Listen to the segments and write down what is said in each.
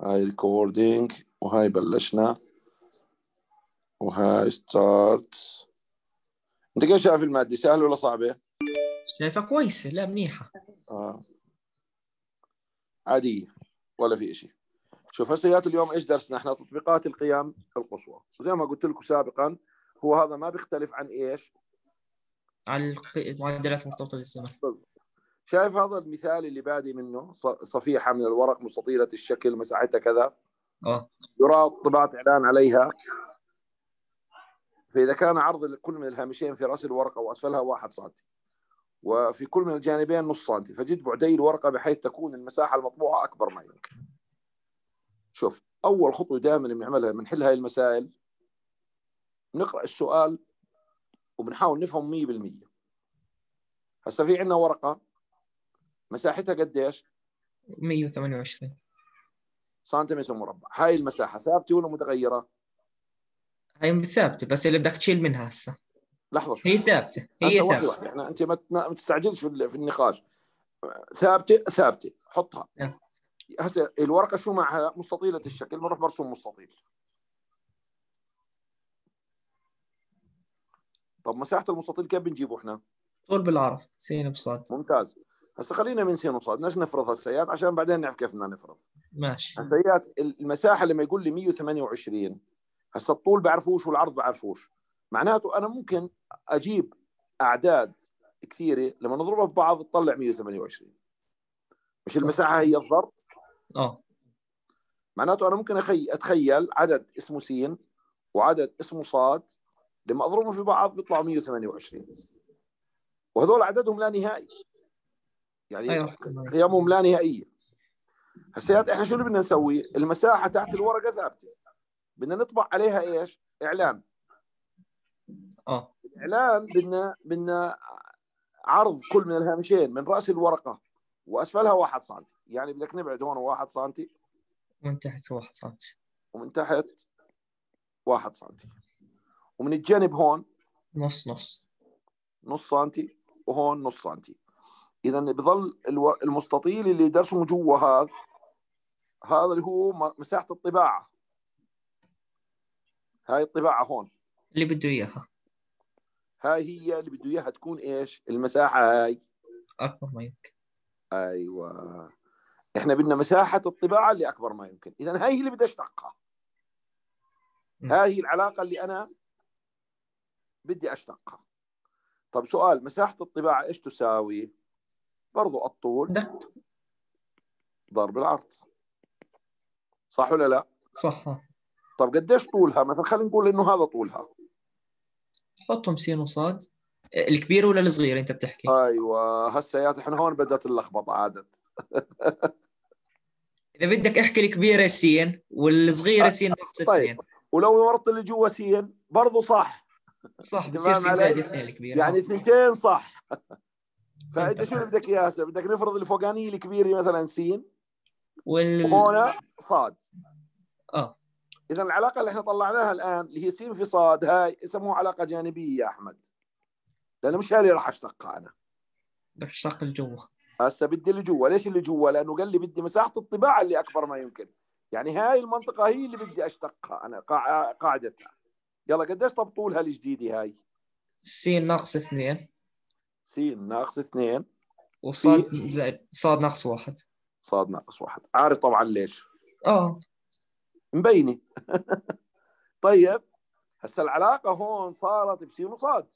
هاي ريكوردينج وهاي بلشنا وهاي ستارت. انت كيف شايف المادة، سهلة ولا صعبة؟ شايفها كويسة، لا منيحة. عادية ولا في إشي. شوف هسه اليوم ايش درسنا احنا؟ تطبيقات القيم القصوى، وزي ما قلت لكم سابقا هو هذا ما بيختلف عن ايش؟ على المعدلات المرتبطة بالزمن. شايف هذا المثال اللي بادي منه صفيحة من الورق مستطيلة الشكل مساحتها كذا، يراد طباعة إعلان عليها. فإذا كان عرض كل من الهامشين في رأس الورقة وأسفلها 1 سنتي وفي كل من الجانبين نص سنتي، فجد بعدي الورقة بحيث تكون المساحة المطبوعة أكبر ما يمكن. شوف أول خطوة دائما بنعملها بنحل هاي المسائل، نقرأ السؤال وبنحاول نفهم 100%. هسه في عندنا ورقة مساحتها قديش؟ 128 سنتيمتر مربع. هاي المساحة ثابتة ولا متغيرة؟ هي ثابتة، بس اللي بدك تشيل منها هسه لحظة شوي. هي ثابتة، هسه هي واحدة ثابتة. واحدة، احنا انت ما تستعجلش في النقاش. ثابتة حطها. هسه الورقة شو معها؟ مستطيلة الشكل، بنروح برسم مستطيل. طب مساحة المستطيل كيف بنجيبه احنا؟ طول بالعرض سين بصاد. ممتاز. هسه خلينا من سين وصاد، بدناش نفرض هسيات عشان بعدين نعرف كيف بدنا نفرض. ماشي. هسيات المساحة لما يقول لي 128، هسه الطول بعرفوش والعرض بعرفوش، معناته انا ممكن اجيب اعداد كثيرة لما نضربها ببعض تطلع 128. مش المساحة هي الضرب؟ معناته انا ممكن اتخيل عدد اسمه س وعدد اسمه صاد، لما اضربهم في بعض بيطلعوا 128، وهذول عددهم لا نهائي، يعني قيمهم لا نهائيه. هسه احنا شو اللي بدنا نسوي؟ المساحه تحت الورقه ثابته، بدنا نطبع عليها ايش؟ اعلان. الاعلان بدنا عرض كل من الهامشين من راس الورقه واسفلها 1 سم، يعني بدك نبعد هون 1 سم ومن تحت 1 سم ومن تحت 1 سم ومن الجانب هون نص سنتي وهون نص سنتي. اذا بظل المستطيل اللي درسه جوا هذا اللي هو مساحه الطباعه. هاي الطباعه هون اللي بده اياها، هاي هي اللي بده اياها تكون ايش؟ المساحه هاي اكبر ما يمكن. ايوه، احنا بدنا مساحه الطباعه اللي اكبر ما يمكن. اذا هاي هي اللي بدي اشتقها. هاي هي العلاقه اللي انا بدي اشتقها. طب سؤال، مساحه الطباعه ايش تساوي؟ برضو الطول ضرب العرض، صح ولا لا؟ صح. طب قديش طولها؟ مثلا خلينا نقول انه هذا طولها. حطهم سين وصاد. الكبير ولا الصغير انت بتحكي؟ ايوه هسه احنا هون بدات اللخبطه عادت. اذا بدك احكي الكبيره سين والصغيره سين ناقص 2. طيب ولو ورطت اللي جوا سين برضه صح. صح، بصير سين زائد 2 الكبيره. يعني ثنتين صح. فانت شو بدك اياه هسه؟ بدك نفرض الفوقانيه الكبيره مثلا سين وهون صاد. اذا العلاقه اللي احنا طلعناها الان اللي هي س في صاد، هاي يسموها علاقه جانبيه يا احمد، لانه مش هاي اللي راح اشتقها انا. بدك تشتق الجوا. هسه بدي اللي جوا. ليش اللي جوا؟ لانه قال لي بدي مساحه الطباعه اللي اكبر ما يمكن، يعني هاي المنطقه هي اللي بدي اشتقها انا قاعدتها. يلا قديش طب طولها الجديده هاي؟ س ناقص 2 س ناقص 2 وصاد زائد صاد ناقص 1. صاد ناقص 1. عارف طبعا ليش؟ مبينه. طيب هسه العلاقه هون صارت بس وصاد،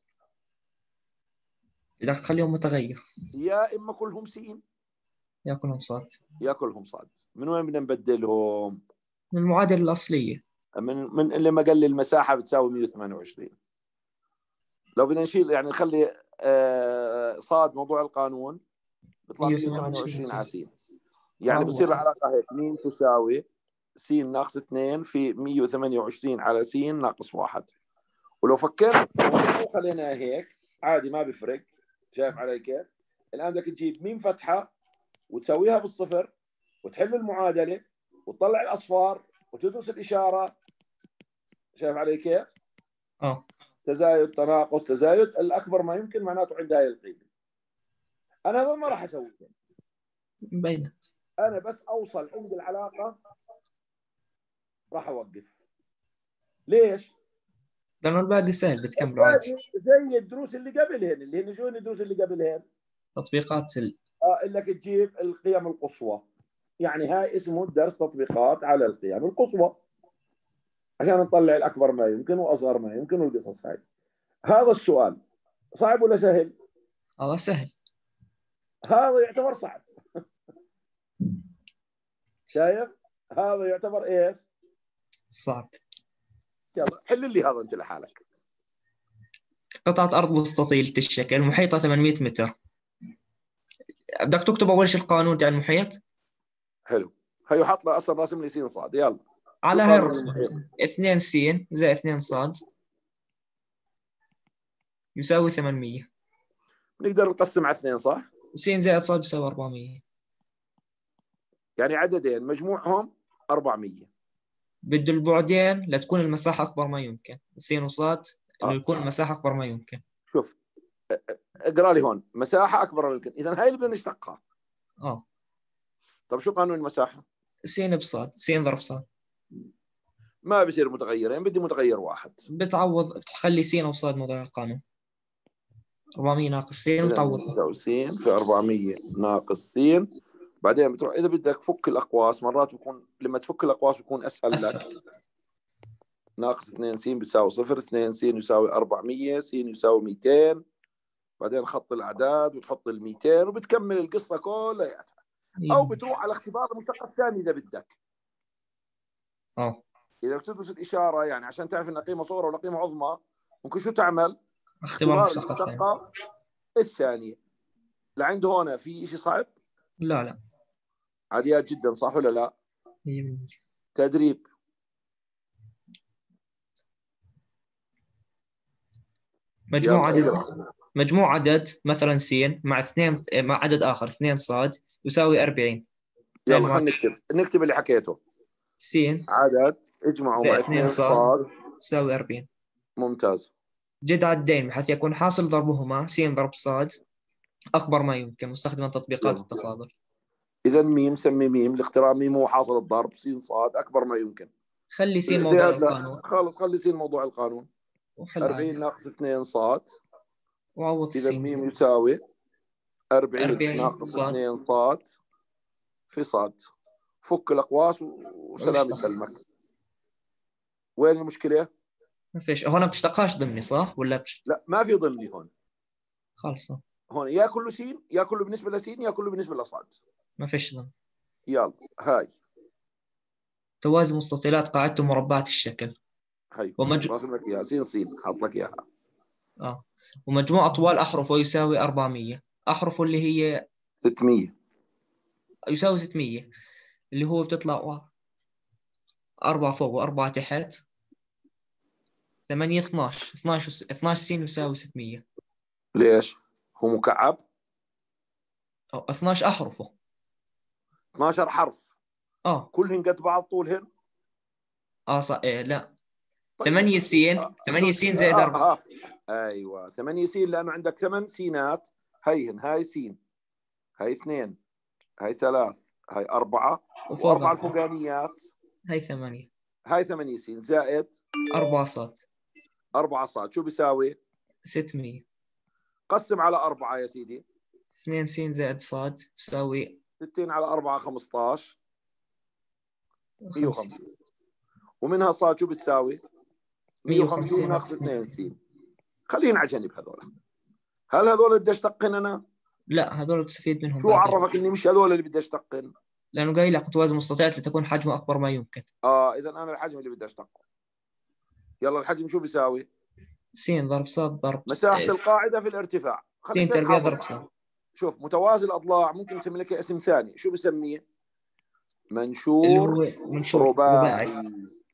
بدك تخليهم متغير، يا اما كلهم س يا كلهم صاد. يا كلهم صاد. من وين بدنا نبدلهم؟ من المعادله الاصليه، من اللي ما قال لي المساحه بتساوي 128. لو بدنا نشيل يعني نخلي صاد موضوع القانون بيطلع 128 على س، يعني بصير العلاقه هيك م تساوي س ناقص 2 في 128 على س ناقص 1. ولو فكرت خلينا هيك عادي ما بيفرق. شايف علي كيف؟ الان بدك تجيب م فتحه وتسويها بالصفر وتحل المعادله وتطلع الاصفار وتدرس الاشاره. شايف علي كيف؟ تزايد تناقص تزايد الاكبر ما يمكن معناته عند هاي القيمه. انا هذا ما راح اسوي بينت، انا بس اوصل عند العلاقه راح أوقف. ليش؟ لأنه الباقي سهل بتكملوا عادي. زي الدروس اللي قبلهن، اللي هن شو الدروس اللي قبلهن؟ تطبيقات انك تجيب القيم القصوى. يعني هاي اسمه درس تطبيقات على القيم القصوى، عشان نطلع الأكبر ما يمكن وأصغر ما يمكن والقصص هاي. هذا السؤال صعب ولا سهل؟ هذا سهل. هذا يعتبر صعب. شايف؟ هذا يعتبر ايش؟ صعب. يلا حل لي هذا انت لحالك. قطعة أرض مستطيلة الشكل محيطها 800 متر. بدك تكتب أول شيء القانون تاع المحيط. حلو. هيو حط له اصلا راسم لي س صاد. يلا على هاي الرسم 2 س زائد 2 صاد يساوي 800. نقدر نقسم على 2 صح؟ س زائد صاد يساوي 400. يعني عددين مجموعهم 400. بده البعدين لتكون المساحة أكبر ما يمكن. س وصاد إنه يكون المساحة أكبر ما يمكن. شوف اقرا لي هون مساحة أكبر ما يمكن، إذا هاي اللي بدنا نشتقها. طب شو قانون المساحة؟ س بصاد، س ضرب صاد. ما بصير متغيرين، بدي متغير واحد. بتعوض، بتخلي س وصاد موضوع القانون. 400 ناقص س وتعوض. س في 400 ناقص س. بعدين بتروح إذا بدك فك الأقواس، مرات بكون لما تفك الأقواس بكون أسهل لك. ناقص 2 س بيساوي 0، 2 س يساوي 400، س يساوي 200. بعدين خط الأعداد وتحط ال 200 وبتكمل القصة كلها. أو بتروح على اختبار المشتق الثاني إذا بدك. إذا بتدرس الإشارة يعني عشان تعرف إن قيمة صغرى ولا قيمة عظمى، ممكن شو تعمل؟ اختبار المشتقة الثانية. لعنده هون في شيء صعب؟ لا عاديات جدا، صح ولا لا؟ تدريب. مجموع عدد مثلا س مع 2 مع عدد آخر 2 صاد يساوي 40. يلا خلينا نكتب اللي حكيته. س عدد اجمعوا مع 2 صاد يساوي 40. ممتاز. جد عدين بحيث يكون حاصل ضربهما س ضرب صاد أكبر ما يمكن مستخدما تطبيقات التفاضل. إذا ميم سمي ميم الاختراع، ميم هو حاصل الضرب، س صاد أكبر ما يمكن. خلي س موضوع القانون. خلص خلي س موضوع القانون. 40 ناقص 2 صاد. وعوض إذا ميم يساوي 40 ناقص 2 صاد في صاد. فك الأقواس وسلام يسلمك. وين المشكلة؟ ما فيش. هون بتشتقاش ضمني صح ولا لا ما في ضمني هون. خالص. هون يا كله س يا كله بالنسبة لس يا كله بالنسبة لصاد. ما فيش ضمن. يلا هاي توازي مستطيلات قاعدته مربعة الشكل. هاي راسم لك اياها س حاط لك اياها. ومجموع أطوال أحرفه يساوي 400. أحرفه اللي هي 600 يساوي 600 اللي هو بتطلع 4 فوق و4 تحت 8 12 س يساوي 600. ليش؟ هو مكعب؟ 12 أحرفه 12 حرف. كلهن قد بعض طولهن؟ صح. لا طيب. 8 س 8 س زائد 4. ايوه 8 س لانه عندك 8 سينات. هيهن هاي س، هاي 2، هاي 3، هاي 4 و4 الفوقانيات هاي 8. هاي 8 س زائد 4 صاد. 4 صاد شو بيساوي؟ 600. قسم على 4 يا سيدي. 2 س زائد صاد تساوي 60 على 4 15 150. ومنها صاد شو بتساوي؟ 150 ناقص 2 س. خلينا على جنب هذول. هل هذول بدي اشتقن انا؟ لا هذول بستفيد منهم. شو عرفك اني مش هذول اللي بدي اشتقن؟ لانه قايل لك متوازي مستطيلات لتكون حجمه اكبر ما يمكن. اذا انا الحجم اللي بدي اشتقه. يلا الحجم شو بيساوي؟ س ضرب صاد ضرب مساحة القاعدة في الارتفاع. خليك تربيع ضرب صاد. شوف متوازي الاضلاع ممكن نسمي لك اسم ثاني. شو بسميه؟ منشور رباعي.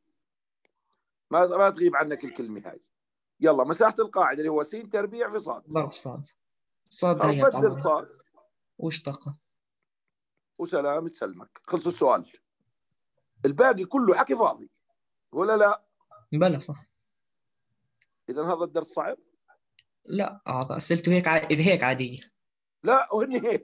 ما تغيب عنك الكلمة هاي. يلا مساحة القاعدة اللي هو س تربيع في صاد ضرب صاد. صاد هي بدل صاد واشتقى وسلام تسلمك. خلص السؤال. الباقي كله حكي فاضي ولا لا؟ بلا صح. إذا هذا الدرس صعب؟ لا أسئلته هيك إذا هيك عادية. لا وهن هيك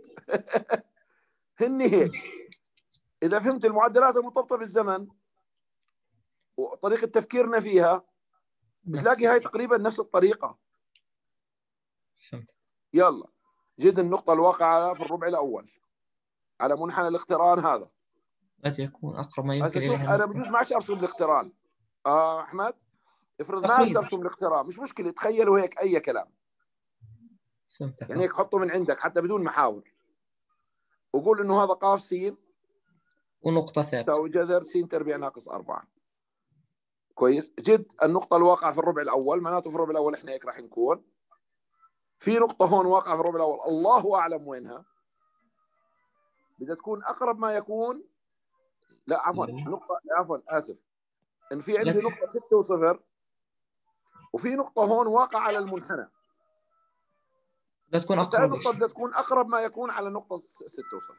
هن هيك. إذا فهمت المعدلات المرتبطة بالزمن وطريقة تفكيرنا فيها بتلاقي هاي تقريبا نفس الطريقة. فهمت. يلا، جد النقطة الواقعة في الربع الأول على منحنى الاقتران هذا. متى يكون أقرب ما هسه يمكن شوف، إليها أنا النقطة؟ بجوز ما أرسم الاقتران. أحمد، افرض ما تقريبا. ترسم الاقتران مش مشكلة، تخيلوا هيك أي كلام. فهمتك. يعني هيك حطه من عندك حتى بدون محاور، وقول إنه هذا قاف س ونقطة ثابتة تساوي جذر س تربيع ناقص 4. كويس. جد النقطة الواقعة في الربع الأول، معناته في الربع الأول إحنا هيك راح نكون في نقطة هون واقعة في الربع الأول، الله أعلم وينها. بدها تكون أقرب ما يكون. لا عفوا، نقطة، عفوا آسف، إن في عندي نقطة 6 و0 وفي نقطة هون واقعة على المنحنى. بدها تكون بس هاي أقرب النقطة شيء. بدها تكون أقرب ما يكون على نقطة 6 و0.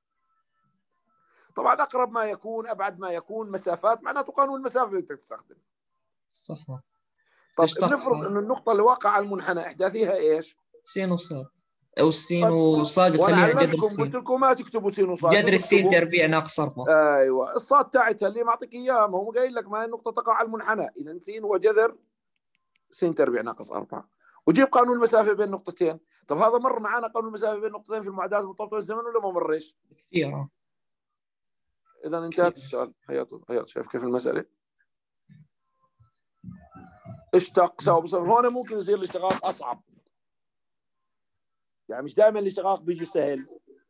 طبعا أقرب ما يكون أبعد ما يكون مسافات، معناته قانون المسافة بدك تستخدم. صح. طب تشتق بنفرض إنه النقطة اللي واقعة على المنحنى إحداثيها إيش؟ سين وصاد، أو السين طب وصاد وأنا خليها جذر علمتكم قلت السين. لكم ما تكتبوا سين وصاد، شو جذر السين تكتبوا؟ تربيع ناقص 4. ايوه، الصاد تاعتها اللي معطيك اياه، ما هو قايل لك ما هي النقطه تقع على المنحنى، اذا س هو جذر س تربيع ناقص 4. وجيب قانون المسافه بين نقطتين. طب هذا مر معنا قانون المسافه بين نقطتين في المعادلات المرتبطه بالزمن ولا ما مرش؟ كثير. اذا كثير. انتهت السؤال. هيا شايف كيف المساله؟ اشتق سوا بصفر. هون ممكن يصير الاشتقاق اصعب، يعني مش دائما الاشتقاق بيجي سهل.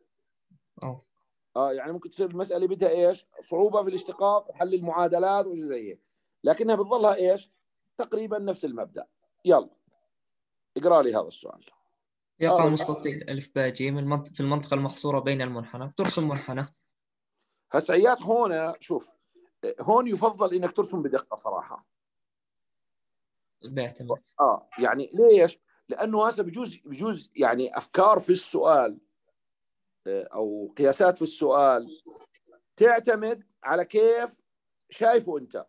يعني ممكن تصير المساله بدها ايش؟ صعوبه في الاشتقاق وحل المعادلات وشيء زي هيك، لكنها بتظلها ايش؟ تقريبا نفس المبدا. يلا اقرا لي هذا السؤال. يقع مستطيل ألف باء جيم في المنطقة المحصورة بين المنحنى. ترسم منحنى. هسعيات هون شوف، هون يفضل انك ترسم بدقه صراحه. بيعتمد. يعني ليش؟ لانه هسه بجوز يعني افكار في السؤال او قياسات في السؤال تعتمد على كيف شايفه انت.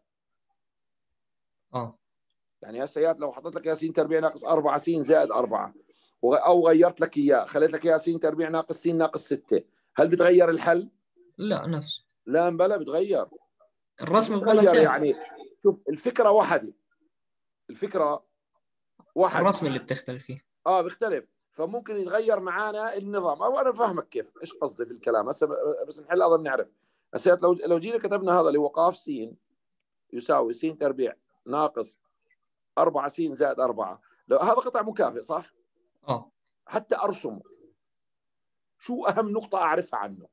يعني هسه لو حطيت لك يا س تربيع ناقص 4 س زائد 4، او غيرت لك اياه خليت لك يا س تربيع ناقص س ناقص 6، هل بتغير الحل؟ لا، نفس. لا بلا بتغير. الرسم بلا بتغير سهل. يعني شوف الفكره واحده، الفكره واحده. الرسم اللي بتختلف فيه. بيختلف، فممكن يتغير معانا النظام. او انا فاهمك كيف ايش قصدي في الكلام. هسه بس نحل اظن نعرف. هسه لو جينا كتبنا هذا اللي هو ق س يساوي س تربيع ناقص 4 س زائد 4، لو هذا قطع مكافئ صح؟ حتى ارسمه، شو اهم نقطه اعرفها عنه؟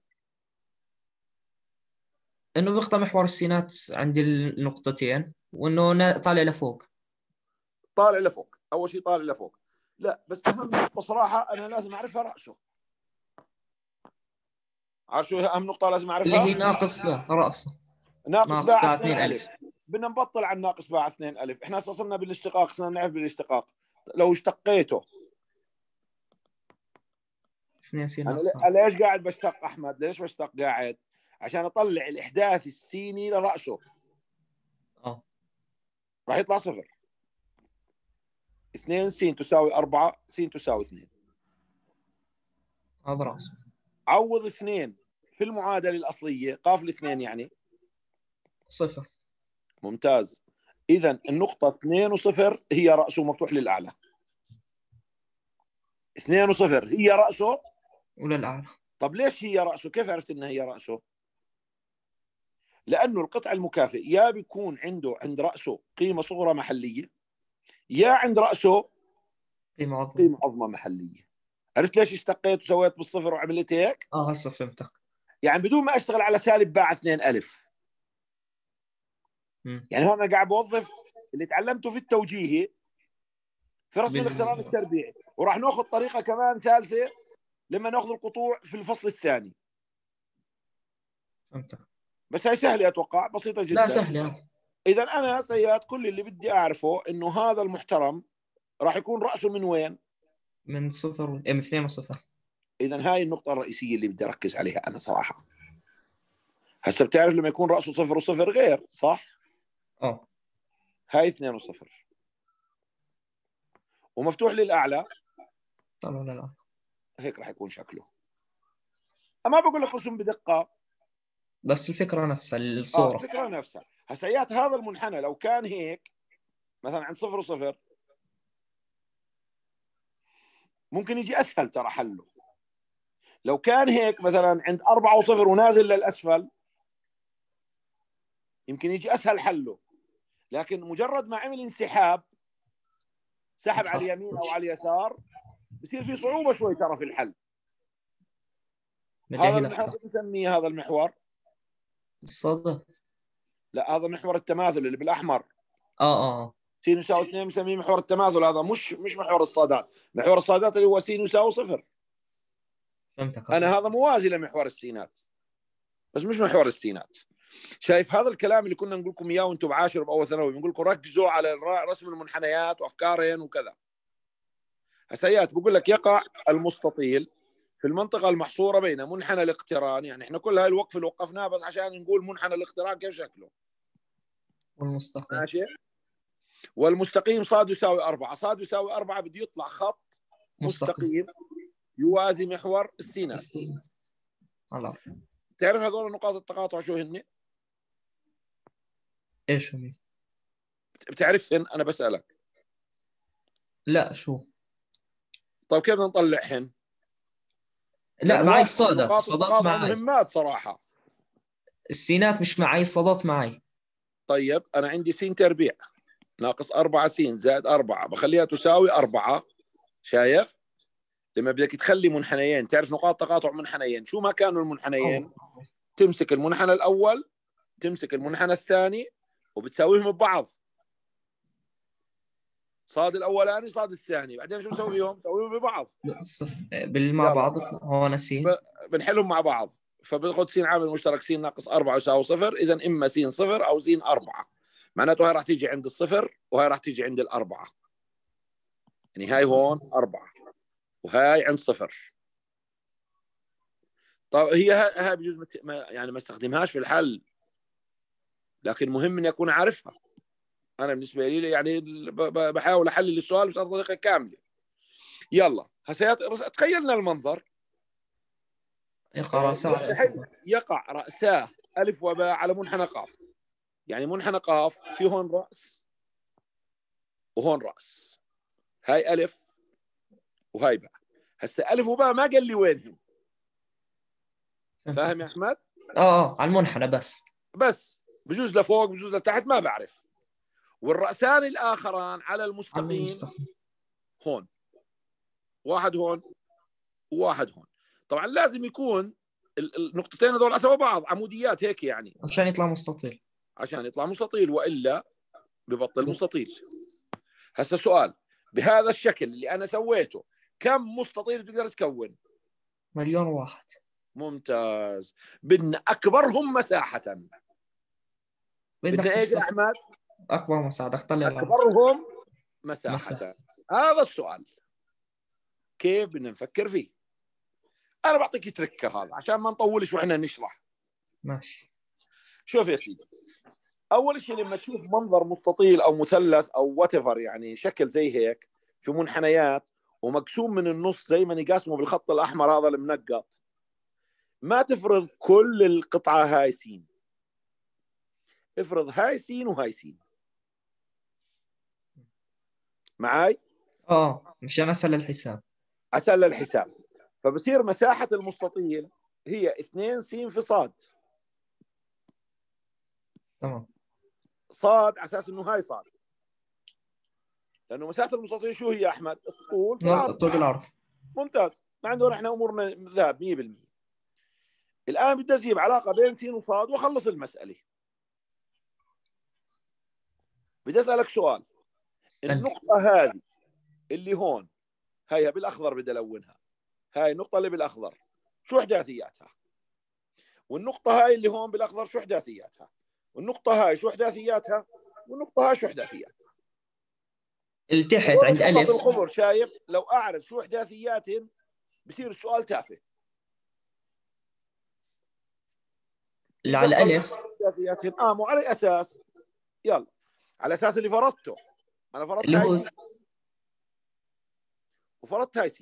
انه بيقطع محور السينات عند النقطتين، وانه طالع لفوق. طالع لفوق، اول شيء طالع لفوق. لا بس اهم نقطه صراحه انا لازم اعرفها راسه. عارف شو اهم نقطه لازم اعرفها؟ اللي هي ناقص باء راسه. ناقص باء 2 2 ألف. بدنا نبطل عن ناقص باء 2 ألف. احنا صرنا بالاشتقاق، صرنا نعرف بالاشتقاق. لو اشتقيته 2 س انا ناقص. ليش قاعد بشتق احمد؟ ليش بشتق قاعد؟ عشان اطلع الاحداث السيني لراسه. راح يطلع صفر. 2 س تساوي 4 س تساوي 2. هذا راسه. عوض 2 في المعادله الاصليه، قاف الاثنين يعني صفر. ممتاز. اذا النقطه 2 و0 هي راسه مفتوح للاعلى. 2 و0 هي راسه وللاعلى. طب ليش هي راسه؟ كيف عرفت انها هي راسه؟ لانه القطع المكافئ يا بيكون عند راسه قيمه صغرى محليه، يا عند راسه قيمه عظمى محليه. عرفت ليش اشتقيت وسويت بالصفر وعملت هيك؟ هسه فهمتك. يعني بدون ما اشتغل على سالب باع 2 ألف. يعني هون انا قاعد بوظف اللي تعلمته في التوجيهي في رسم الاقتران التربيعي، وراح ناخذ طريقه كمان ثالثه لما ناخذ القطوع في الفصل الثاني. فهمتك. بس هي سهله، اتوقع بسيطه جدا. لا سهله. اذا انا سياد كل اللي بدي اعرفه انه هذا المحترم راح يكون راسه من وين؟ من 0 من 2 و0. اذا هاي النقطه الرئيسيه اللي بدي اركز عليها انا صراحه. هسه بتعرف لما يكون راسه 0 و0 غير، صح؟ هاي 2 و0 ومفتوح للاعلى. طلعوا للاعلى. هيك راح يكون شكله. اما بقول لك رسم بدقه، بس الفكره نفسها، الصوره. الفكره نفسها. هسيات هذا المنحنى لو كان هيك مثلا عند 0 و0 ممكن يجي اسهل ترى حله. لو كان هيك مثلا عند 4 و0 ونازل للاسفل يمكن يجي اسهل حله، لكن مجرد ما عمل انسحاب سحب على اليمين او على اليسار بصير في صعوبه شوي ترى في الحل. هذا المحور نسميه هذا المحور الصدى. لا هذا محور التماثل اللي بالاحمر. اه س يساوي 2 بنسميه محور التماثل. هذا مش محور الصادات. محور الصادات اللي هو س يساوي 0. فهمتك. انا هذا موازي لمحور السينات بس مش محور السينات. شايف هذا الكلام اللي كنا نقول لكم اياه وانتم بعاشر باول ثانوي، بنقول لكم ركزوا على رسم المنحنيات وافكارهن وكذا. هسيات بقول لك يقع المستطيل في المنطقه المحصوره بين منحنى الاقتران، يعني احنا كل هاي الوقف اللي وقفناه بس عشان نقول منحنى الاقتران كيف شكله. والمستقيم ماشي. والمستقيم صاد يساوي 4. صاد يساوي 4 بده يطلع خط مستقيم يوازي محور السينات. تعرف هذول نقاط التقاطع شو هن؟ ايش هم؟ بتعرفهن؟ انا بسألك. لا شو؟ طيب كيف بدنا نطلعهن؟ لا معي الصادات. نقاط الصادات التقاطع معي. مهمات صراحة. السينات مش معي، الصادات معي. طيب أنا عندي س تربيع ناقص 4 س زائد 4 بخليها تساوي 4. شايف؟ لما بدك تخلي منحنيين، تعرف نقاط تقاطع منحنيين شو ما كانوا المنحنيين؟ تمسك المنحنى الأول تمسك المنحنى الثاني وبتساويهم ببعض. صاد الأولاني صاد الثاني، بعدين شو نسوي فيهم؟ نسويهم ببعض مع بعض. هون س بنحلهم مع بعض. فبناخذ س عامل مشترك س ناقص 4 يساوي 0. إذا إما س 0 أو س 4. معناته هاي راح تيجي عند 0 وهاي راح تيجي عند 4. يعني هاي هون 4 وهاي عند 0. طيب هاي بجوز يعني ما استخدمهاش في الحل، لكن مهم اني اكون عارفها. انا بالنسبه لي يعني بحاول احلل السؤال بطريقه كامله. يلا هسه تخيلنا المنظر. يقع رأساه ألف وباء على منحنى قاف. يعني منحنى قاف في هون رأس وهون رأس. هاي ألف وهاي باء. هسه ألف وباء ما قال لي وينهم. فاهم يا أحمد؟ على المنحنى بس بجوز لفوق بجوز لتحت ما بعرف. والرأسان الآخران على المستقيم هون. واحد هون وواحد هون. طبعا لازم يكون النقطتين هذول سوا بعض عموديات هيك يعني عشان يطلع مستطيل، وإلا ببطل مستطيل. هسه سؤال، بهذا الشكل اللي أنا سويته كم مستطيل بتقدر تكون؟ 1,000,001. ممتاز. بدنا أكبرهم مساحة. بدنا إيش يا أحمد؟ أكبر مساحة. أكبرهم مساحة. هذا السؤال كيف بدنا نفكر فيه؟ أنا بعطيك تركة هذا عشان ما نطولش وإحنا نشرح. ماشي. شوف يا سيدي، أول شيء لما تشوف منظر مستطيل أو مثلث أو whatever يعني شكل زي هيك في منحنيات ومقسوم من النص زي ما نقاسمه بالخط الأحمر هذا المنقط، ما تفرض كل القطعة هاي س. افرض هاي س وهاي س. معاي؟ مشان أسهل الحساب. أسهل الحساب. فبصير مساحة المستطيل هي 2 س في صاد. تمام. صاد على أساس إنه هاي صاد، لأنه مساحة المستطيل شو هي يا أحمد؟ الطول في العرض. الطول بالعرض. ممتاز. ما عندنا إحنا أمورنا ذهب 100%. الآن بدي أجيب علاقة بين س وصاد وأخلص المسألة. بدي أسألك سؤال. النقطة هذه اللي هون هاي بالأخضر بدي ألونها. هاي النقطة اللي بالأخضر شو إحداثياتها؟ والنقطة هاي اللي هون بالأخضر شو إحداثياتها؟ والنقطة هاي شو إحداثياتها؟ والنقطة هاي شو إحداثياتها؟ التحت عند ألف الخضر. شايف؟ لو أعرف شو إحداثياتهم بصير السؤال تافه. اللي على ألف مو على أساس. يلا على أساس اللي فرضته. أنا فرضت اللي هو وفرضت هاي س.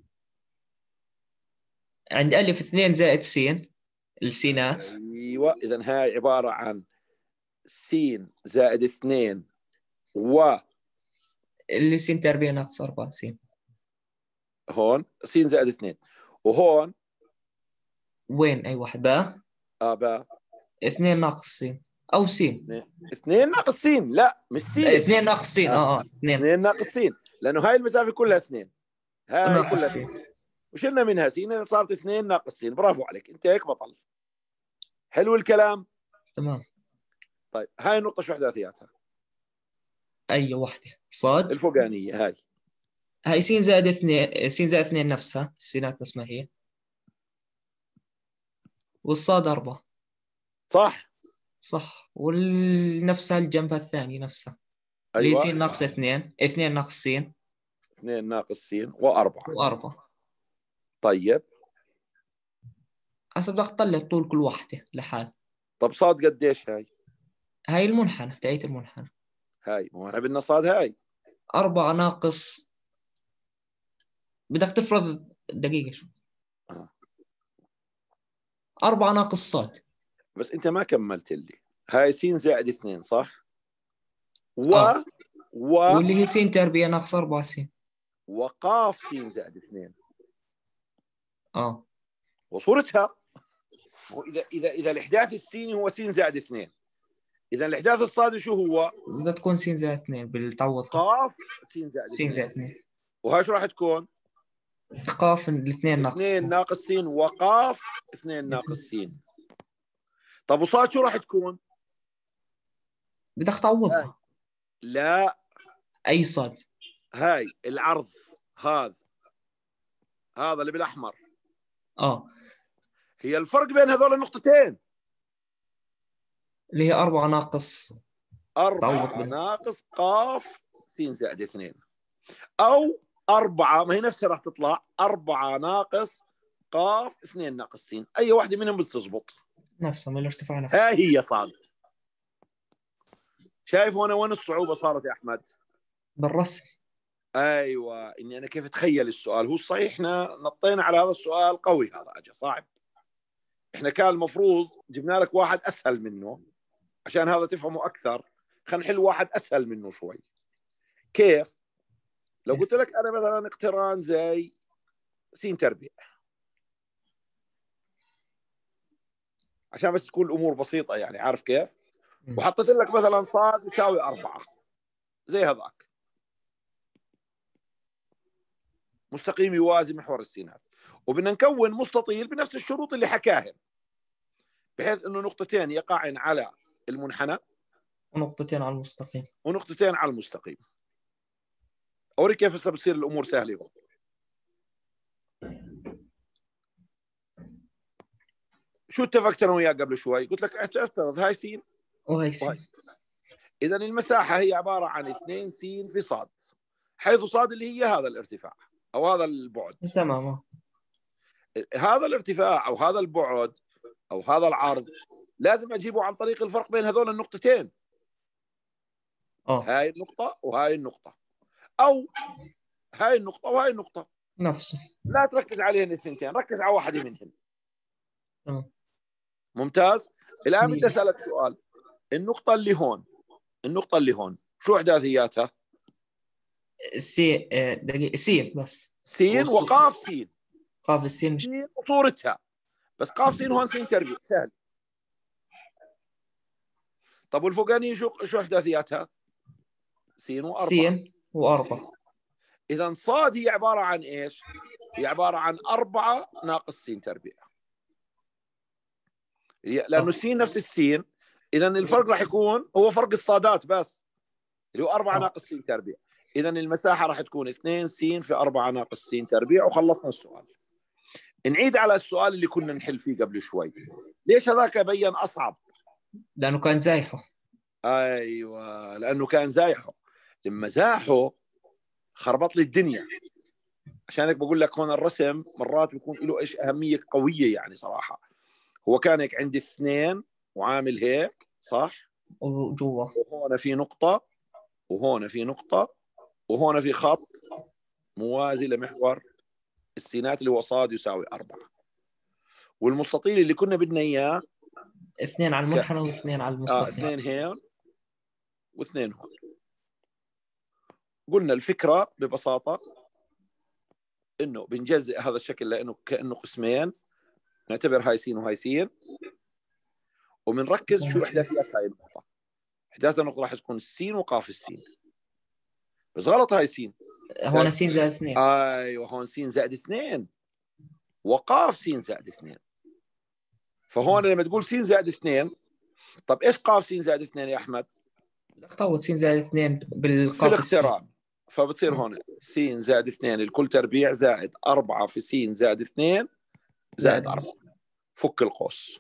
عند ألف 2 زائد س السينات. أيوة. إذا هاي عبارة عن س زائد 2 و اللي س تربيع ناقص 4 س. هون س زائد 2 وهون وين أي واحد باء؟ باء 2 ناقص س أو س. 2 ناقص س، لا مش س. 2 ناقص س 2. 2 ناقص س، لأنه هاي المسافة كلها 2، هاي ناقص كلها س. 2 وشلنا منها س، صارت 2 ناقص س. برافو عليك، أنت هيك بطل. حلو الكلام. تمام. طيب هاي النقطة شو إحداثياتها؟ أي واحدة صاد الفوقانية هاي. هاي س زائد 2، س زائد 2 نفسها، السينات نفس ما هي، والصاد 4. صح. صح، ونفسها الجنبها الثاني نفسها اللي هي س أيوة. ناقص 2، 2 ناقص س 2 ناقص س و4. و4. طيب هسه بدك تطلع طول كل واحدة لحال. طب صاد قديش هاي؟ هاي المنحنى تاعت المنحنى. هاي مو احنا بدنا صاد هاي. 4 ناقص، بدك تفرض دقيقة شو. آه. 4 ناقص صاد. بس أنت ما كملت لي. هاي س زائد 2 صح؟ و واللي هي س تربيع ناقص 4 س. وقاف س زائد 2 اه وصورتها. وإذا الإحداث السيني هو س زائد 2، إذا الإحداث الصادي شو هو؟ بدها تكون س زائد 2 بالتعوضها. قاف س زائد س 2. زائد 2. وهاي شو راح تكون؟ قاف الاثنين ناقص 2 ناقص س وقاف 2 ناقص س. طب وصاد شو راح تكون؟ بدك تعوضها. لا، اي صاد. هاي العرض، هذا اللي بالاحمر، هي الفرق بين هذول النقطتين. اللي هي 4 ناقص 4 ناقص قاف س زائد 2 او 4، ما هي نفسها راح تطلع 4 ناقص قاف 2 ناقص س، اي واحده منهم بتزبط نفسها من الارتفاع نفسه. هي صاد. شايف وين الصعوبه صارت يا احمد؟ بالرسم. ايوه، اني انا كيف اتخيل السؤال. هو صحيح احنا نطينا على هذا السؤال قوي، هذا اجى صعب. احنا كان المفروض جبنا لك واحد اسهل منه عشان هذا تفهمه اكثر. خلينا نحل واحد اسهل منه شوي. كيف؟ لو قلت لك انا مثلا اقتران زي س تربيع، عشان بس تكون الامور بسيطه يعني، عارف كيف؟ وحطيت لك مثلا صاد يساوي 4 زي هذاك، مستقيم يوازي محور السينات، وبدنا نكون مستطيل بنفس الشروط اللي حكاها، بحيث انه نقطتين يقعن على المنحنى ونقطتين على المستقيم. ونقطتين على المستقيم. اوريك كيف هسه بتصير الامور سهله. شو اتفقت انا وياك قبل شوي؟ قلت لك افترض هاي س وهي س. اذا المساحه هي عباره عن 2 س في صاد، حيث صاد اللي هي هذا الارتفاع او هذا البعد. تمام. هذا الارتفاع او هذا البعد او هذا العرض لازم اجيبه عن طريق الفرق بين هذول النقطتين. هاي النقطه وهاي النقطه، او هاي النقطه وهاي النقطه، نفسه. لا تركز عليهن الثنتين، ركز على واحده منهن. ممتاز. الان بدي اسالك سؤال. النقطه اللي هون شو احداثياتها؟ سي دقيقة، سين بس. سين وقاف سين. قاف السين مش سين وصورتها، بس قاف سين هون سين تربيع سهل. طب والفوقانية شو احداثياتها؟ سين وأربعة. سين وأربعة. إذا صاد هي عبارة عن إيش؟ هي عبارة عن 4 ناقص سين تربيع، لأنه السين نفس السين. إذا الفرق راح يكون هو فرق الصادات بس، اللي هو 4 ناقص سين تربيع. إذا المساحة راح تكون 2 س في 4 ناقص س تربيع، وخلصنا السؤال. نعيد على السؤال اللي كنا نحل فيه قبل شوي. ليش هذاك بين أصعب؟ لأنه كان زايحه. أيوة، لأنه كان زايحه. لما زاحه خربط لي الدنيا. عشان هيك بقول لك هون الرسم مرات بيكون له إيش أهمية قوية يعني صراحة. هو كان هيك عندي 2 وعامل هيك صح؟ وجوا وهون في نقطة وهون في نقطة وهون في خط موازي لمحور السينات اللي هو صاد يساوي 4. والمستطيل اللي كنا بدنا إياه 2 على المنحنى واثنين على المستقيم. 2 هون و2 هون. قلنا الفكرة ببساطة إنه بنجزئ هذا الشكل لأنه كأنه قسمين، نعتبر هاي س وهاي س، وبنركز شو إحداثيات هاي النقطة. إحداث النقطة راح تكون س وقاف السين، بس غلط هاي س. هون س زائد 2. أيوة هون س زائد 2 وقاف س زائد 2. فهون لما تقول س زائد 2، طب إيش قاف س زائد 2 يا أحمد؟ بدك تعوض س زائد 2 في بالقاف الاقتران، فبتصير هون س زائد 2 الكل تربيع زائد 4 في س زائد 2 زائد 4. فك القوس.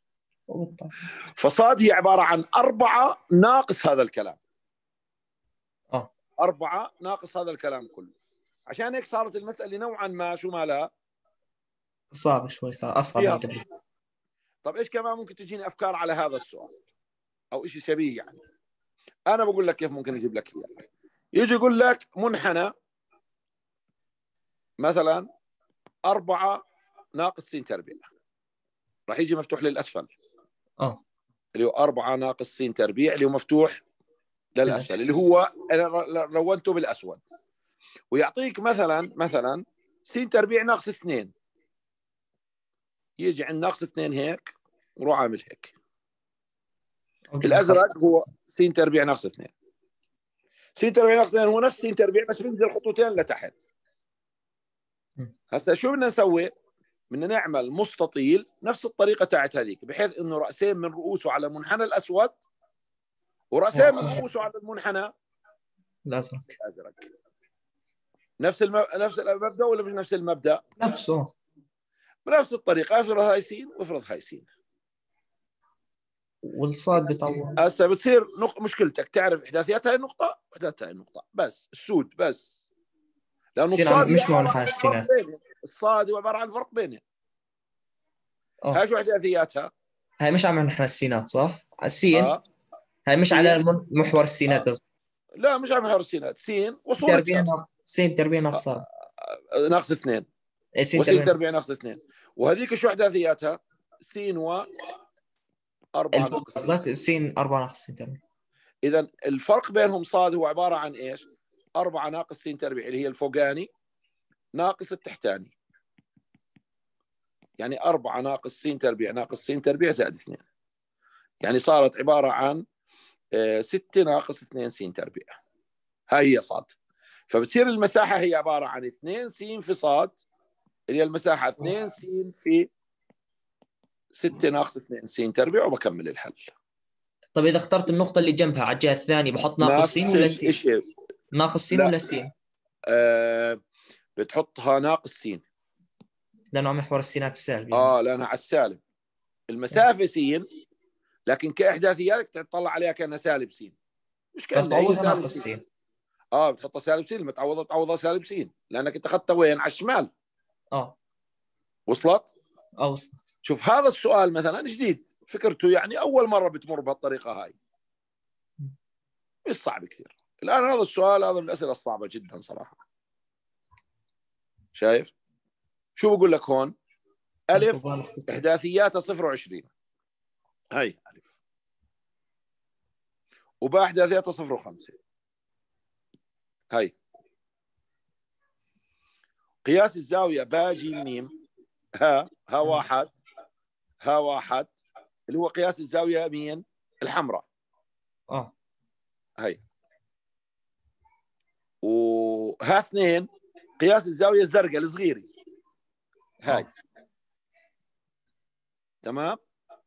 فصاد هي عبارة عن 4 ناقص هذا الكلام. 4 ناقص هذا الكلام كله. عشان هيك صارت المسألة نوعا ما شو مالها؟ صعب شوي، صار أصعب من قبل. طب إيش كمان ممكن تجيني أفكار على هذا السؤال أو إشي شبيه؟ يعني أنا بقول لك كيف ممكن أجيب لك إياه. يجي يقول لك منحنى مثلا 4 ناقص س تربيع، راح يجي مفتوح للأسفل. اللي هو 4 ناقص س تربيع اللي هو مفتوح للأسفل، اللي هو لونته بالأسود. ويعطيك مثلا س تربيع ناقص 2، يجي عند ناقص 2 هيك وروح عامل هيك. الأزرق هو س تربيع ناقص 2. س تربيع ناقص 2 هو نفس س تربيع بس بينزل خطوتين لتحت. هسا شو بدنا نسوي؟ بدنا نعمل مستطيل نفس الطريقة تاعت هذيك، بحيث إنه رأسين من رؤوسه على المنحنى الأسود ورأسين من رؤوسه على المنحنى الأزرق. نفس المبدأ ولا مش نفس المبدأ؟ نفسه. بنفس الطريقة. افرض هاي س وافرض هاي س. والصاد بيطول. هسه بتصير مشكلتك تعرف إحداثيات هاي النقطة وإحداثيات هاي النقطة بس، السود بس. لأنه الصاد مش مع منحنى السينات. الصاد هو عبارة عن فرق بينهم. هاي شو إحداثياتها؟ هاي مش على منحنى السينات صح؟ السين. هاي مش على محور السينات. لا مش على محور السينات. س وصورتها س تربيع ناقص ناقص 2 س تربيع ناقص 2. وهذيك شو إحداثياتها؟ س و 4 ناقص س 4 ناقص س تربيع. إذا الفرق بينهم صاد هو عبارة عن إيش؟ 4 ناقص س تربيع اللي هي الفوقاني ناقص التحتاني، يعني 4 ناقص س تربيع ناقص س تربيع زائد 2، يعني صارت عبارة عن 6 ناقص 2 س تربيع. هاي هي صاد. فبتصير المساحة هي عبارة عن 2 س في صاد اللي هي المساحة 2 س في 6 ناقص 2 س تربيع، وبكمل الحل. طيب إذا اخترت النقطة اللي جنبها على الجهة الثانية بحط ناقص س ولا س؟ ناقص س ولا س؟ بتحطها ناقص س لأنه على محور السينات السالب يعني. لأنها على السالب. المسافة س لكن كإحداثيات تطلع عليها كأنها سالب س، مش كأنها بس بعوضها ناقص س. بتحطها سالب س لما تعوضها سالب س، لأنك أنت أخذتها وين؟ على الشمال. وصلت؟ وصلت. شوف هذا السؤال مثلا جديد فكرته، يعني أول مرة بتمر بهالطريقة هاي، مش صعب كثير. الآن هذا السؤال هذا من الأسئلة الصعبة جدا صراحة. شايف؟ شو بقول لك هون؟ ألف إحداثياتها 0 و20، هاي ألف. وباء إحداثياتها 0 و5، هاي. قياس الزاوية باء ج م ها واحد اللي هو قياس الزاوية مين؟ الحمراء. هاي. وها 2 قياس الزاوية الزرقاء الصغيرة. هاي. تمام.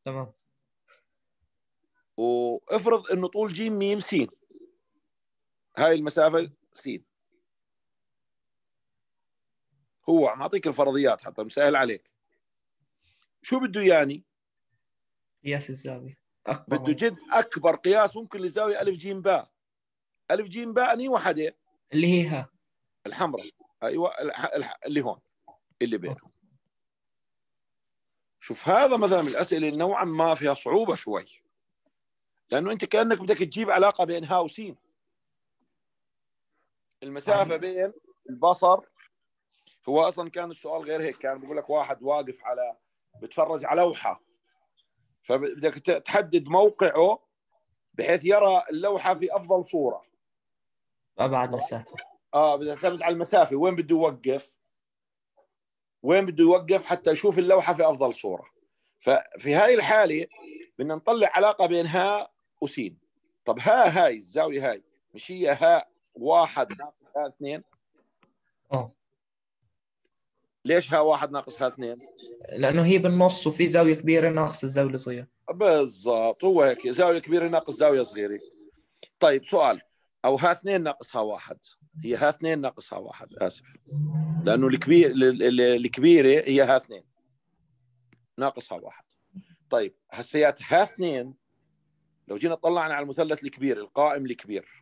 وافرض انه طول ج م س، هاي المسافة س. هو عم اعطيك الفرضيات حتى مسهل عليك. شو بده يعني؟ قياس الزاوية بده جد اكبر قياس ممكن للزاوية ألف ج باء. ألف ج باء اني وحدة اللي هي ها الحمراء. ايوه اللي هون اللي بينهم. شوف هذا مثلا من الاسئله نوعا ما فيها صعوبه شوي، لانه انت كانك بدك تجيب علاقه بين ها وسين. المسافه بين البصر، هو اصلا كان السؤال غير هيك، كان بيقول لك واحد واقف على بتفرج على لوحه، فبدك تحدد موقعه بحيث يرى اللوحة في أفضل صورة. أبعد مسافة. بدها تعتمد على المسافة، وين بده يوقف، وين بده يوقف حتى يشوف اللوحة في أفضل صورة. ففي هاي الحالة بدنا نطلع علاقة بين هاء وسين. طب هاي الزاوية هاي مش هي هاء 1 ناقص هاء 2؟ ليش هاء 1 ناقص هاء 2؟ لأنه هي بالنص وفي زاوية كبيرة ناقص الزاوية الصغيرة. بالضبط، هو هيك، زاوية كبيرة ناقص زاوية صغيرة. طيب سؤال، أو هاء 2 ناقص هاء 1، هي هاء 2 ناقص هاء 1، آسف، لأنه الكبيرة هي هاء 2 ناقص هاء 1. طيب هسيات هاء 2 لو جينا طلعنا على المثلث الكبير، القائم الكبير،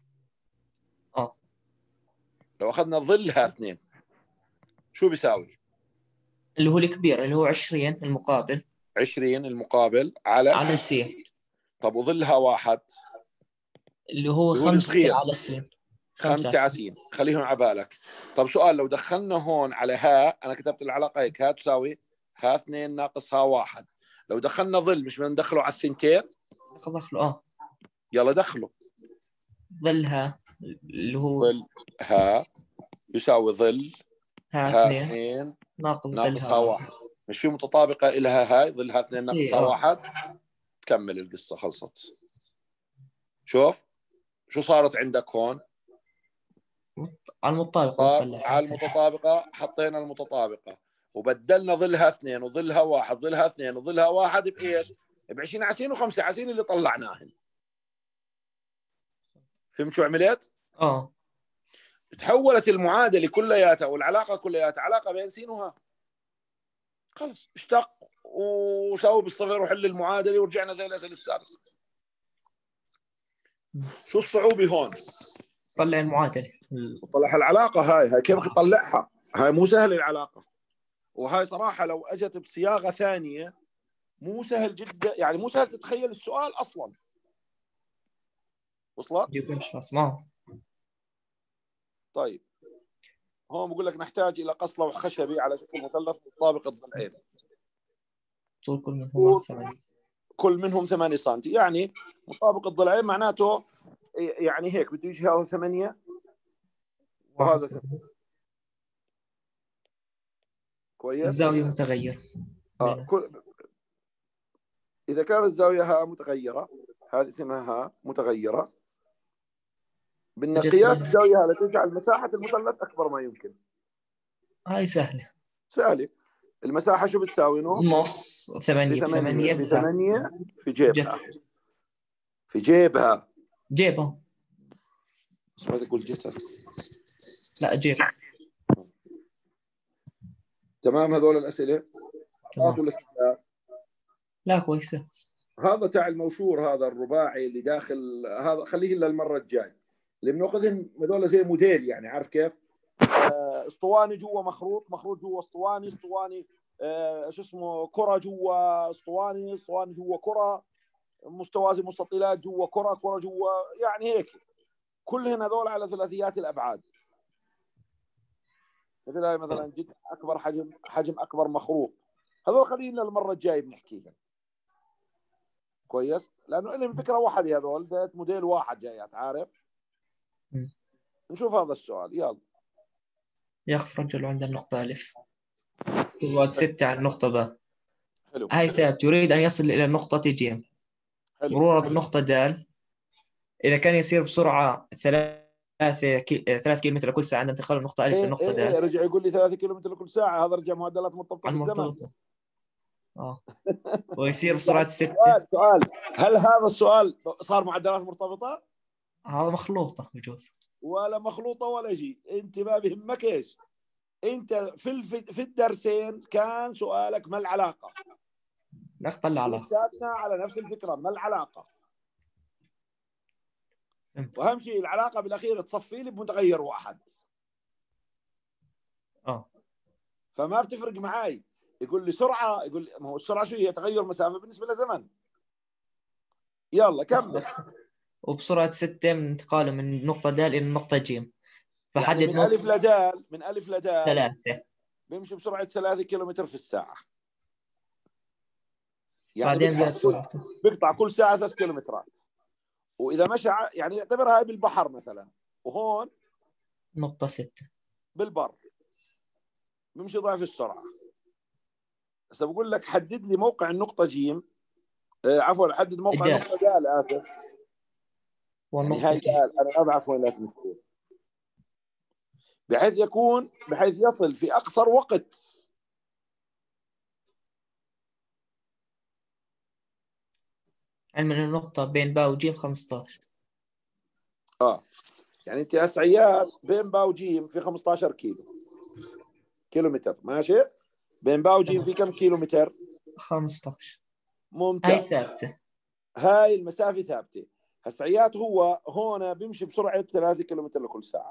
لو أخذنا ظل هاء 2 شو بيساوي؟ اللي هو الكبير اللي هو 20 المقابل 20 المقابل على سين. طب وظلها 1 اللي هو 5 على سين. 5 على سين، خليهم على بالك. طب سؤال، لو دخلنا هون على هاء، أنا كتبت العلاقة هيك، هاء تساوي هاء 2 ناقص هاء 1. لو دخلنا ظل مش بدنا ندخله على الثنتين؟ دخله يلا دخله. ظلها اللي هو ظل هاء يساوي ظل هاء 2 ناقص هاء 1. مش في متطابقة إلها هاي، ظل هاء 2 ناقص هاء 1. تكمل القصة، خلصت. شوف شو صارت عندك هون؟ على المطابقة. على المتطابقة حطينا المتطابقة وبدلنا ظلها 2 وظلها 1، ظلها 2 وظلها 1 بإيش؟ ب20 عسين و5 عسين اللي طلعناهن. فهمت شو عملت؟ تحولت المعادلة كلياتها والعلاقة كلياتها علاقة بين سين وها. خلص اشتق وسوي بالصفر وحل المعادلة ورجعنا زي الأسئلة السابقة. شو الصعوبة هون؟ طلع المعادلة، طلع العلاقة هاي كيف بدك تطلعها؟ هاي مو سهل العلاقة، وهاي صراحة لو أجت بصياغة ثانية مو سهل جدا، يعني مو سهل تتخيل السؤال أصلا. وصلت؟ طيب هون بقول لك نحتاج إلى قص لوح خشبي على شكل مثلث مطابق الضلعين، طول كل منهم 8 سم، يعني مطابق الضلعين معناته يعني هيك بده يجي هذا 8 وهذا 8. كويس. الزاوية متغيرة. إذا كانت الزاوية ها متغيرة، هذه اسمها ها متغيرة، بدنا قياس الزاوية ها لتجعل مساحة المثلث أكبر ما يمكن. هاي سهلة. المساحة شو بتساوي؟ نص 8 في 8 في جيبها. في جيبها. بس ما تقول جيتها. لا جيب. تمام. هذول الأسئلة تمام. لا كويسة. هذا تاع الموشور، هذا الرباعي اللي داخل، هذا خليه للمرة الجاي، اللي بناخذهم هذول زي موديل، يعني عارف كيف؟ اسطواني جوا مخروط، مخروط جوا اسطواني، اسطواني شو اسمه كرة جوا اسطواني، اسطواني جوا كرة، مستوازي مستطيلات جوا كرة، كرة جوا، يعني هيك كلهن هذول على ثلاثيات الأبعاد. مثلا جد أكبر حجم أكبر مخروط، هذول خلينا المرة الجاية بنحكيها. كويس، لأنه لهم فكرة واحدة، هذول ذات موديل واحد جايات، عارف؟ نشوف هذا السؤال. يلا. يقف رجل عند النقطة ألف، تبعد 6 عن النقطة ب. حلو. هاي ثابت يريد أن يصل إلى النقطة ج. مرورا بالنقطة د، إذا كان يسير بسرعة 3 كيلومتر كل ساعة عند انتقال النقطة ألف للنقطة د. رجع يقول لي 3 كيلومتر كل ساعة، هذا رجع معدلات مرتبطة بالزمن. ويسير بسرعة 6. سؤال، هل هذا السؤال صار معدلات مرتبطة؟ هذا مخلوطة بجوز. ولا مخلوطة ولا شيء، انت ما بيهمك ايش انت في الدرسين كان سؤالك ما العلاقة. نقطة العلاقة. لساتنا على نفس الفكرة، ما العلاقة. واهم شيء العلاقة بالاخير تصفي لي بمتغير واحد. فما بتفرق معي يقول لي سرعة، يقول ما هو السرعة شو هي؟ تغير مسافة بالنسبة لزمن. يلا كمل. وبسرعة 6 من انتقاله من نقطة د إلى نقطة ج. فحدد يعني من ألف لدال 3 بيمشي بسرعة 3 كيلومتر في الساعة. يعني بعدين زاد سرعته. بيقطع كل ساعه 3 كيلومترات. واذا مشى يعني اعتبرها بالبحر مثلا، وهون نقطة 6 بالبر بيمشي ضعف السرعه. هسه بقول لك حدد لي موقع النقطه ج، عفوا حدد موقع الدال. النقطه د، اسف. يعني والنقطة هاي ج. انا ما بعرف وين لازم تكون، بحيث يصل في اقصر وقت. علما إن النقطة بين باء وجيم 15. يعني انت اسعيات بين باء وجيم في 15 كيلومتر، ماشي. بين باء وجيم في كم كيلومتر؟ 15. ممتاز. هاي ثابتة. هاي المسافه ثابته. هسعيات هو هون بيمشي بسرعه 3 كيلومتر لكل ساعه.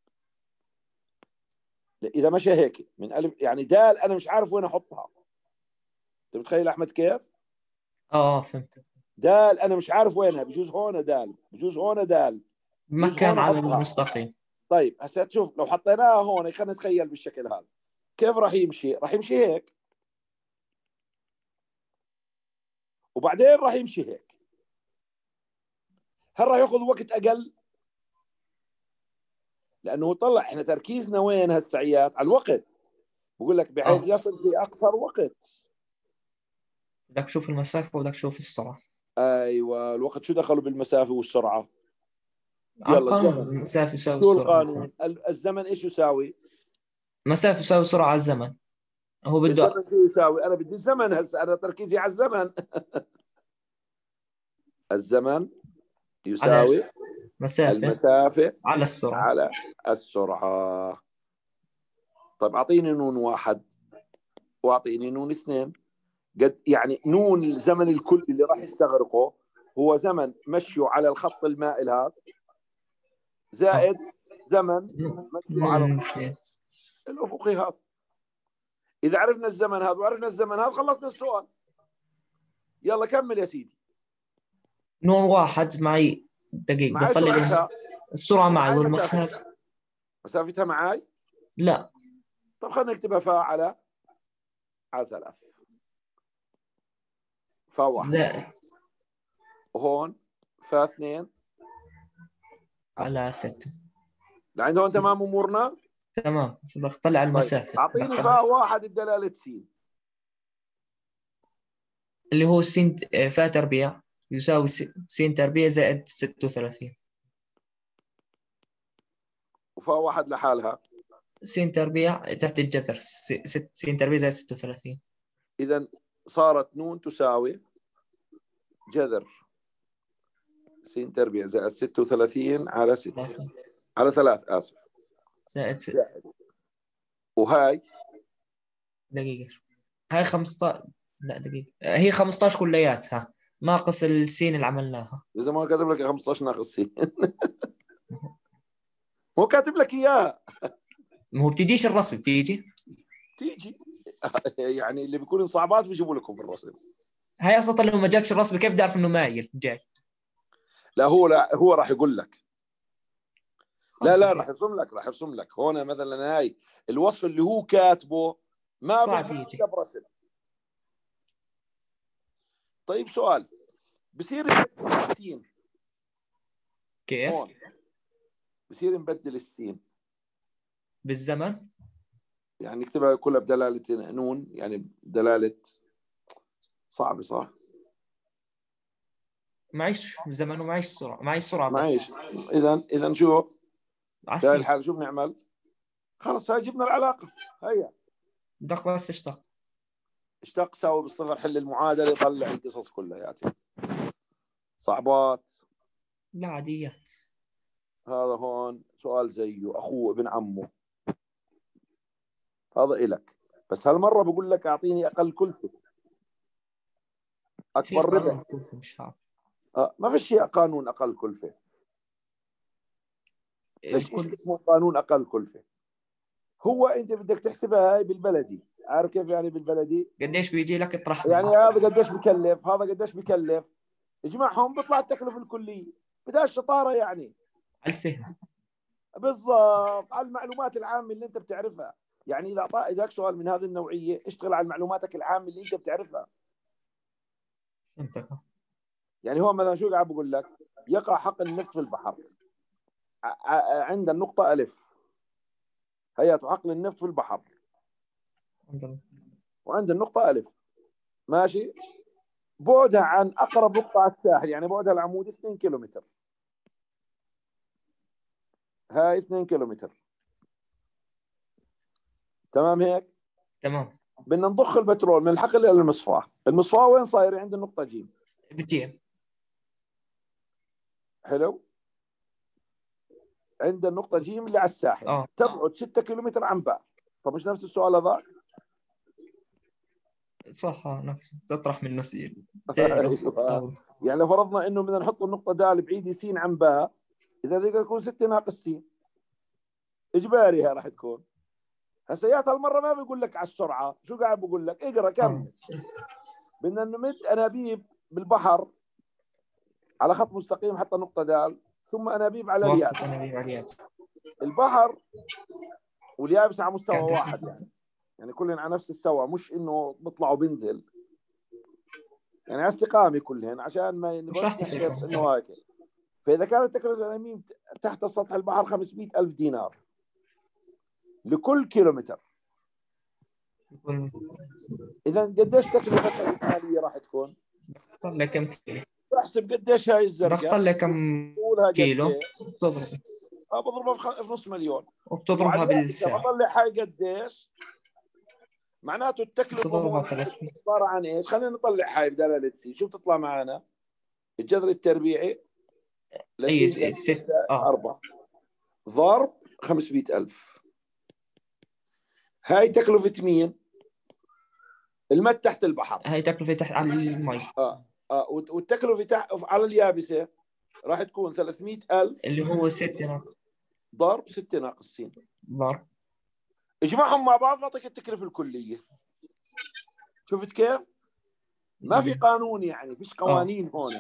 اذا مشى هيك من الف، يعني دال انا مش عارف وين احطها. انت متخيل احمد كيف؟ فهمت. دال انا مش عارف وينها، بجوز هون دال، بجوز هون دال، بجوز مكان هون على احطها. المستقيم. طيب هسه تشوف لو حطيناها هون، خلينا نتخيل بالشكل هذا كيف راح يمشي. راح يمشي هيك، وبعدين راح يمشي هيك. هل راح ياخذ وقت اقل؟ لانه طلع احنا تركيزنا وين هالسعيات؟ على الوقت. بقول لك بحيث يصل في اقصر وقت. بدك تشوف المسافة وبدك تشوف السرعة. ايوه، الوقت شو دخله بالمسافه والسرعه؟ على يلا القانون الزمن. المسافة يساوي شو السرعة على القانون؟ الزمن. الزمن ايش يساوي؟ مسافة يساوي سرعة على الزمن. هو بده الزمن شو يساوي؟ انا بدي الزمن هسه، انا تركيزي على الزمن. الزمن على يساوي مسافة المسافه على السرعة. على السرعه. طيب اعطيني نون واحد واعطيني نون اثنين. قد يعني نون الزمن الكلي اللي راح يستغرقه هو زمن مشيه على الخط المائل هذا، زائد زمن مشيه على الخط الافقي هذا. اذا عرفنا الزمن هذا وعرفنا الزمن هذا خلصنا السؤال. يلا كمل يا سيدي. نون واحد معي دقيقة، بدي معي أطلع سرعتها السرعة معي ومعي والمسافة. مسافتها معي. لا. طب خلينا نكتبها فا على 3، فا 1، زائد وهون فا 2 على 6. لعند هون تمام امورنا. تمام. بس بدك تطلع المسافة. طيب اعطيني فا 1 بدلالة س. اللي هو س فا تربيع يساوي س تربيع زائد 36. وفا 1 لحالها س تربيع تحت الجذر س تربيع زائد 36. اذا صارت نون تساوي جذر س تربيع زائد 36 على 6 على 3، اسف، زائد 6. وهاي دقيقة. هاي 15. لا دقيقة، هي 15 كلياتها ناقص السين اللي عملناها. اذا ما كاتب لك 15 ناقص س. مو كاتب لك اياها. ما هو بتجيش الرسم بتيجي. تيجي. يعني اللي بيكون صعبات بيجيبوا لكم في الرسم. هاي اصلا لو ما جاكش الرسم كيف تعرف انه مايل جاي؟ لا هو راح يقول لك. لا اوكي. راح يرسم لك هون مثلا. هاي الوصف اللي هو كاتبه ما صعب بزبط يجي. برسم. طيب سؤال، بصير السين كيف؟ هون، بصير نبدل السين بالزمن. يعني نكتبها كلها بدلالة نون، يعني بدلالة. صعب صح؟ معيش زمن ومعيش سرعة، معيش سرعة معيش. بس. إذا شو؟ في هاي عسين. الحالة شو بنعمل؟ خلص هاي جبنا العلاقة. هيا بدك بس اشتق. اشتق ساوي بالصفر، حل المعادلة، طلع القصص كلياتها. صعبات. لا عاديات. هذا هون سؤال زيه أخوه ابن عمه. هذا إلك، بس هالمرة بقول لك أعطيني أقل كلفة، في أكبر قانون ربح. كلفة مش عارف. ما في شيء قانون أقل كلفة. ليش إيش الكل. اسمه قانون أقل كلفة؟ هو أنت بدك تحسبها هاي بالبلدي، عارف كيف يعني بالبلدي؟ قديش بيجي لك اطرح يعني منه. هذا قديش بكلف، هذا قديش بكلف، اجمعهم بيطلع التكلفة الكلية. بدهاش شطارة يعني. على الفهم. بالضبط، على المعلومات العامة اللي أنت بتعرفها. يعني إذا أعطاك سؤال من هذه النوعية اشتغل على معلوماتك العامة اللي أنت بتعرفها. فهمتك. يعني هو مثلا شو قاعد بقول لك؟ يقع حقل النفط في البحر عند النقطة ألف، هيئة حقل النفط في البحر وعند النقطة ألف، ماشي، بعدها عن أقرب نقطة على الساحل، يعني بعدها العمودي 2 كيلومتر، هاي 2 كيلومتر، تمام هيك؟ تمام. بدنا نضخ البترول من الحقل إلى المصفاة، المصفاة وين صايرة؟ عند النقطة جيم. بالجيم. حلو، عند النقطة جيم اللي على الساحل، تبعد 6 كيلومتر عن باء. طب مش نفس السؤال هذا؟ صح، نفسه تطرح من نسيل. أيوة. يعني لو فرضنا انه بدنا نحط النقطة د بعيد س عن باء، اذا بدك تكون 6 ناقص س، اجباري هي راح تكون. هسه يا هالمرة ما بيقول لك على السرعة، شو قاعد بقول لك؟ اقرا كمل. بدنا نمد انابيب بالبحر على خط مستقيم حتى النقطة د، ثم انابيب على اليابس. انابيب على اليابس. البحر واليابس على مستوى واحد، يعني كلهم على نفس السوا، مش انه بيطلع وبنزل، يعني على استقامه كلهن عشان ما نقعد نحكي انه هيك. فاذا كانت تكلفه الانابيب تحت سطح البحر 500,000 دينار لكل كيلومتر، اذا قديش تكلفتها الحاليه راح تكون؟ طلع كم كيلو؟ احسب قديش هاي الزرقاء، طلع كم كيلو بتضرب، بضربها في نص مليون وبتضربها بالساعه، بطلع هاي قديش، معناته التكلفه هون عباره عن ايش؟ خلينا نطلع هاي بدلاله سي، شو بتطلع معنا؟ الجذر التربيعي اي 4 ضرب 500,000. هاي تكلفة مين؟ المد تحت البحر، هاي تكلفة تحت على المي. والتكلفة تحت على اليابسة راح تكون 300,000 اللي هو 6 ناقص ضرب 6 ناقص س ضرب، اجمعهم مع بعض بعطيك التكلفة الكلية. شفت كيف؟ ما في قانون، يعني فيش قوانين هون.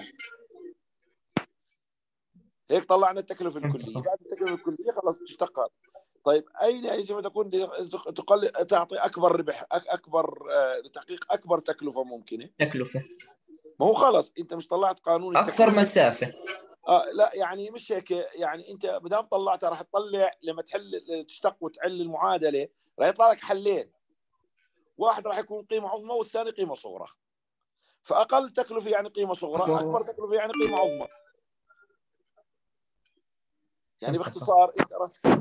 هيك طلعنا التكلفة الكلية، بعد التكلفة الكلية خلاص تشتغل. طيب أين يجب أن تكون تعطي أكبر ربح، أكبر لتحقيق أكبر تكلفة ممكنة؟ ما هو خلاص أنت مش طلعت قانون أكثر مسافة. لا يعني مش هيك، يعني أنت بدام طلعتها راح تطلع لما تشتق وتحل المعادلة راح يطلع لك حلين، واحد راح يكون قيمة عظمى والثاني قيمة صغرى. فأقل تكلفة يعني قيمة صغرى، أكبر تكلفة يعني قيمة عظمى. يعني باختصار انت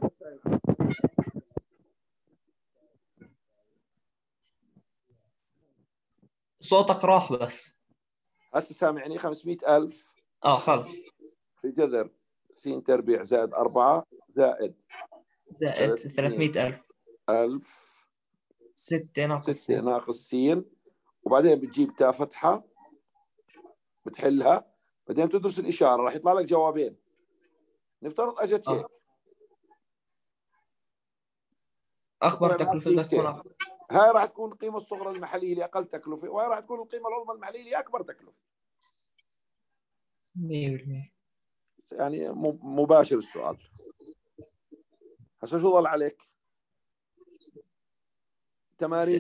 صوتك راح بس. هسه سامعني؟ 500,000 خلص في جذر س تربيع زائد 4 زائد 300,000 6 ناقص س، وبعدين بتجيب تاء فتحة بتحلها، بعدين تدرس الإشارة راح يطلع لك جوابين. نفترض أجت هيك، أكبر تكلفة بتكون هاي راح تكون القيمة الصغرى المحلية لأقل تكلفة، وهاي راح تكون القيمة العظمى المحلية لأكبر تكلفة. 100%. يعني مباشر السؤال. هسه شو ضل عليك؟ تمارين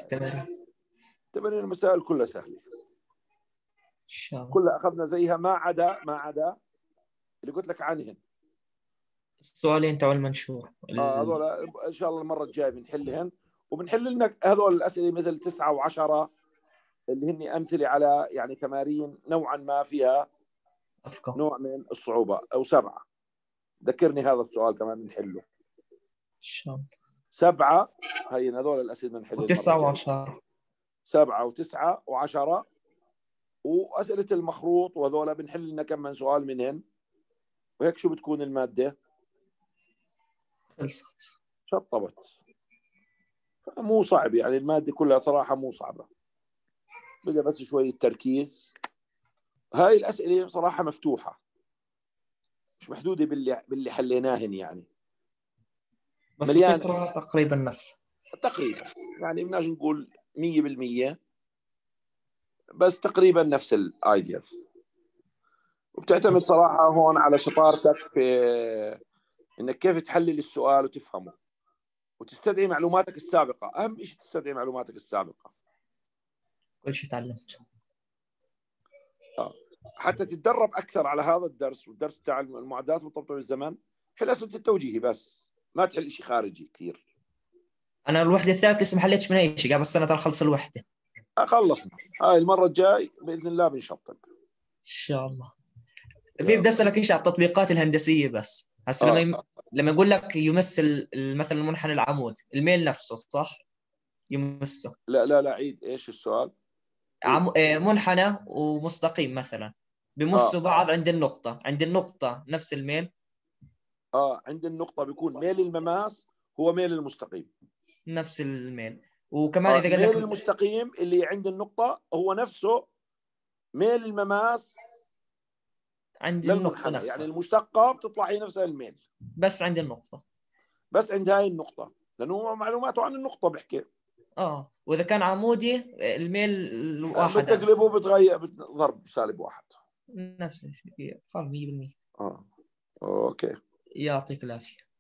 المسائل كلها سهلة، كلها أخذنا زيها ما عدا اللي قلت لك عنهن السؤالين تبع المنشور. هذول إن شاء الله المرة الجاية بنحلهن، وبنحل لك هذول الأسئلة مثل 9 و10 اللي هن أمثلة على يعني تمارين نوعا ما فيها نوع من الصعوبة، أو 7. ذكرني هذا السؤال كمان بنحله. 7 هي هذول الأسئلة بنحلها 9 و10 7 و9 و10، وأسئلة المخروط وهذول بنحل لنا كم من سؤال منهن. وهيك شو بتكون المادة؟ خلصت، شطبت. مو صعب يعني، المادة كلها صراحة مو صعبة، بقى بس شوية تركيز. هاي الأسئلة صراحة مفتوحة، مش محدودة باللي حليناهن يعني، بس مليان الفكرة تقريبا نفس تقريبا، يعني بدناش نقول 100%، بس تقريبا نفس الايدياز. وبتعتمد صراحة هون على شطارتك في انك كيف تحلل السؤال وتفهمه وتستدعي معلوماتك السابقة. اهم شيء تستدعي معلوماتك السابقة. كل شيء تعلمته. حتى تتدرب اكثر على هذا الدرس والدرس بتاع المعادلات المرتبطه بالزمن، حل اسئله التوجيهي بس، ما تحل شيء خارجي كثير. انا الوحده الثالثه لسه ما حليتش من اي شيء، قبل السنه ترى خلص الوحده. خلصنا هاي المره الجاي باذن الله بنشطب ان شاء الله. في بدي اسالك ايش على التطبيقات الهندسيه بس هسه لما يقول لك يمثل مثلا المنحنى العمود، الميل نفسه صح يمسه؟ لا عيد ايش السؤال؟ منحنى ومستقيم مثلا بمسوا بعض عند النقطه نفس الميل. عند النقطه بيكون ميل المماس هو ميل المستقيم، نفس الميل. وكمان اذا قال لك ميل المستقيم اللي عند النقطه هو نفسه ميل المماس عند النقطه نفسها، يعني المشتقه بتطلع هي نفسها الميل بس عند النقطه، بس عند هاي النقطه، لانه معلوماته عن النقطه بحكي. واذا كان عمودي الميل الواحد بتقلبه بتغير ضرب -1 نفس الشيء. 100%. اوكي يعطيك العافيه.